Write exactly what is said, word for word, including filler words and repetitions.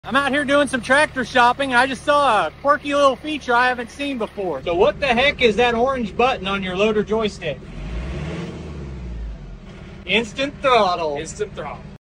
I'm out here doing some tractor shopping, and I just saw a quirky little feature I haven't seen before. So what the heck is that orange button on your loader joystick? Instant throttle. Instant throttle.